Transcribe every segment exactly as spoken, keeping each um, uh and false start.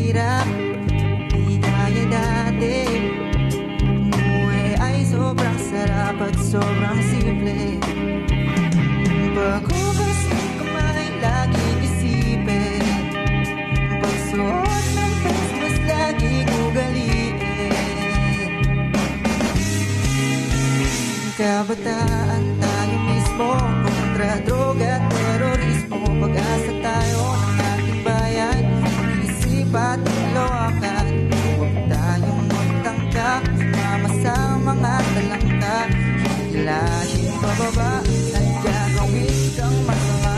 hirap, di gaya dati. Umuwi ay sobrang sarap at sobrang simple. Paghugas ng kamay, laging isipin. Pagsuot ng face mask, laging ugaliin. Kabataan tayo mismo, kontra droga at terorismo. Pag-asa tayo ng ating bayan, isip at loakan. Huwag tayong magtangka, sumama sa mga talangka. Hilahin pababa at gagawin kang masama.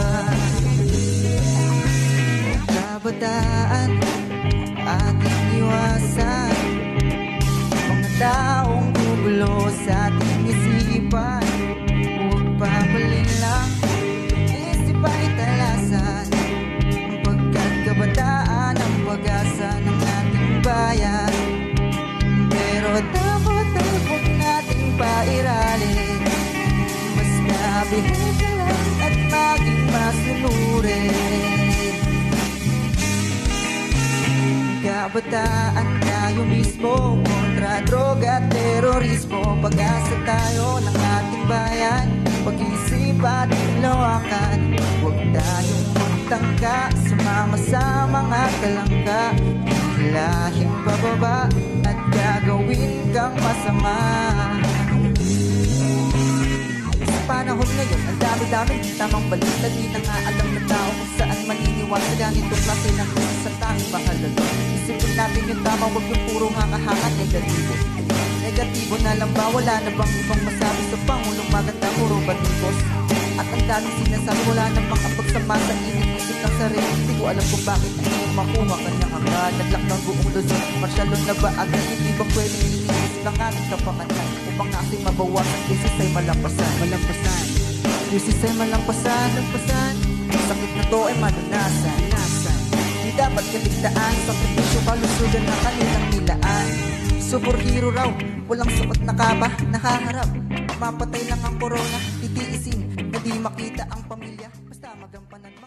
Kabataan, ating iwasan mga taong gugulo sa ating isipan. Huwag papaling lang, isip ay talasan. Pagkat kabataan ang pag-asa ng ating bayan. Pero dapat ay huwag nating pairalin. Mas nabihig ka lang at maging masunurin. Kabataan tayo mismo, kontra droga at terorismo. Pag-asa tayo ng ating bayan, pag-isip at lawakan. Huwag tayong magtangka, sumama sa mga talangka. Hilahin pababa at gagawin kang masama. Sa panahon ngayon, ang dami-daming tamang balita. Di na nga alam na tao kung saan maniniwala sa ganitong klase ng sa tanging bahala. Isipin natin yung tama, huwag yung puro hanga-hanga negatibo. Negatibo na lang ba? Wala na bang ibang masabi sa Pangulong maganda, puro batikos? At ang daming sinasabi, wala namang kapagsama sa init-isip ng sarili. Hindi ko alam kung bakit hindi yung makuha kanyang agad. Naglock ng buong Luzon, marsyalon na ba agad? Hindi ba pwedeng iniisip ng aming kapanganan? Upang aking mabawasan, krisis ay malampasan. Malampasan, krisis ay malampasan. Malampasan, sakit na to ay malunasan. Nasan, di dapat kaligtaan, sakripisyo kalusugan na kanilang nilaan. Superhero raw, walang suot na kaba, nakaharap. Mapatay lang ang corona, titiisin, na di makita ang pamilya. Basta magampanan.